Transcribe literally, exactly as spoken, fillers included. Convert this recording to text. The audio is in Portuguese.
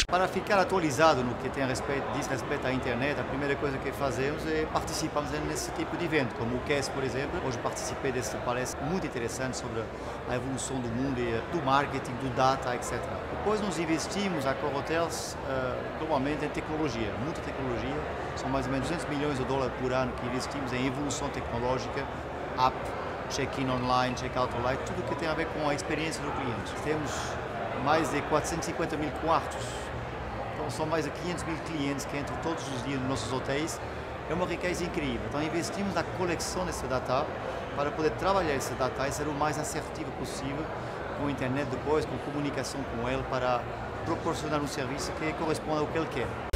Para ficar atualizado no que tem a respeito, diz respeito à internet, a primeira coisa que fazemos é participamos nesse tipo de evento, como o C A S, por exemplo. Hoje participei dessa palestra muito interessante sobre a evolução do mundo, e do marketing, do data, etcétera. Depois nos investimos, a Core Hotels, uh, globalmente em tecnologia, muita tecnologia. São mais ou menos duzentos milhões de dólares por ano que investimos em evolução tecnológica, app, check-in online, check-out online, tudo que tem a ver com a experiência do cliente. Temos mais de quatrocentos e cinquenta mil quartos. Então, são mais de quinhentos mil clientes que entram todos os dias nos nossos hotéis. É uma riqueza incrível. Então, investimos na coleção desse data para poder trabalhar esse data e ser o mais assertivo possível com a internet depois, com comunicação com ele, para proporcionar um serviço que corresponda ao que ele quer.